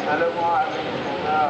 السلام عليكم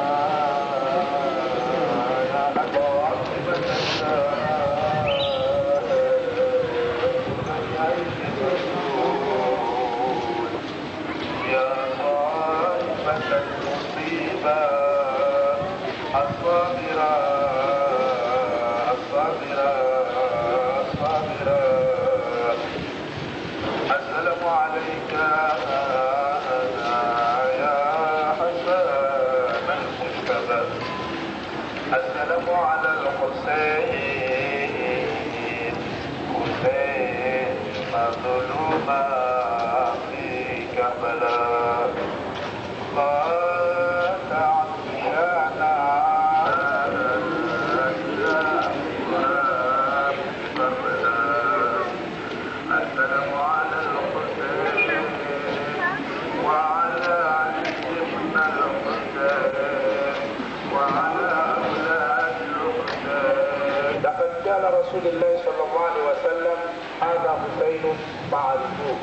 يا صاحبة المصيبة الصابرة الصابرة الصابرة السلام عليك يا حسن المجتبى السلام على الحسين حسين مظلوما في كربلاء قال عطيانا السلام على الحسين وعلى علي بن الحسين وعلى أولاد الحسين. لقد قال رسول الله صلى الله عليه وسلم هذا حسين معلوم.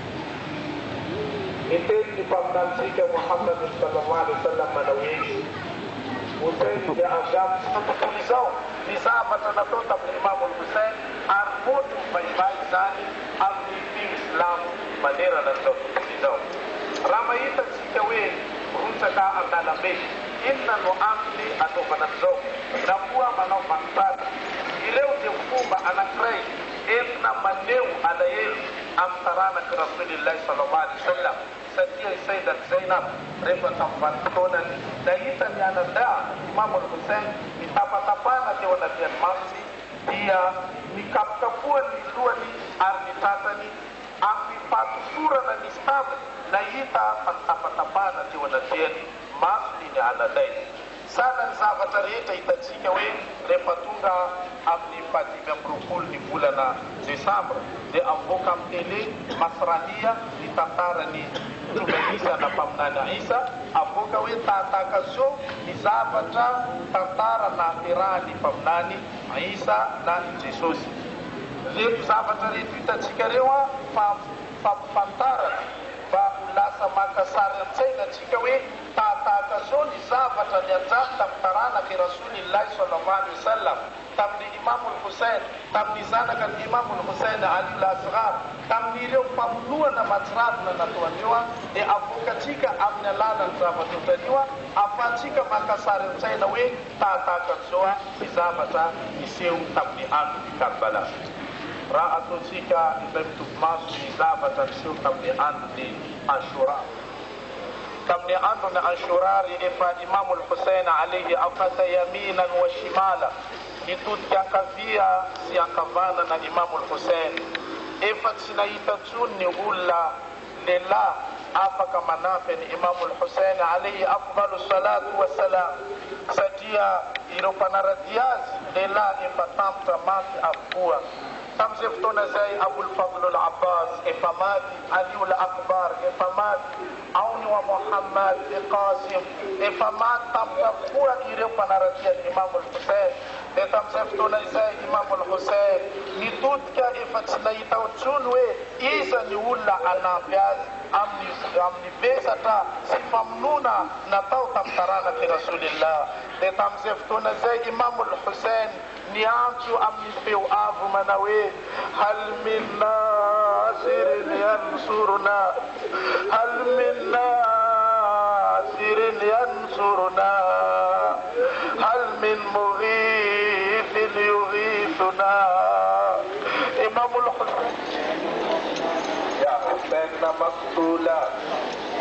Iten dipamnamsika Muhammad sallallahu alaihi wasallam manawishi Hussein ya agam tulizao nizaba tanatota Imam Hussein armudu maimai zani amnipi Islam manera na tulizao rama ita sikawe runsa ka andalabe inna no amni atokanazao nakuwa manao mantata ileo jefumba anakrai ibna maneu adayel amtarana ki Rasulillah sallallahu alaihi wasallam Sadia Sayyidat Zainab refa tampantona daita ni ananda Imam Hussein itapatapana te wanabian masi dia nikapkapua ni dua ni arnitata ni ambi patu sura na nistab na ita patapatapana te wanabian masi ni anadai sana sabatarita itatsika we refatunga amni pati membrukul ni bulana Desember de ambokam tele masrahia ditantara ni Tumaisa na pamnana Isa amboka we tatakazo ni zabatra tantara na irani pamnani Isa na Jesus le zabatarita itatsika rewa pantara ba ulasa makasara tsaina tsika we tatakazo ni zabatra ni tamtarana ki Rasulillah sallallahu alaihi wasallam tamni Imam Hussein tamni zana kan Imam Hussein Ali al-Asghar tamni leo pamnua na matrat na natuaniwa avukatika amna lala zabatutaniwa afatika makasare tsaina we tatakazo ni zabata iseu tamni anu Karbala ra'atu sika ibtu masu ni zabata iseu tamni anu di Ashura tamni anu na Ashura ifa Imam Hussein alayhi afata yaminan wa shimala itutjakavia siakavana na Imam Hussein efa sinaita tunni ulla lela afaka manafe ni Imam Hussein alayhi afdalu salatu wassalam sadia iropanaradiaz lela efa tamta mati afkua tamzeftona zai Abul Fadl al-Abbas efamat Ali al-Akbar efamat Auni wa Muhammad Qasim efamat tamta kura iropanaradiaz Imam Hussein tamzeftona zai Imam Hussein nitutka efatsinaita utunwe isa ni ulla anabiaz amni besata sifamnuna na tau tamtarana ki Rasulillah tamzeftona zai Imam Hussein niamtu amni feu avu manawe hal min nasirin yansuruna hal min nasirin yansuruna hal min mughithin yughithuna Imam Hussein ya Hussein maktula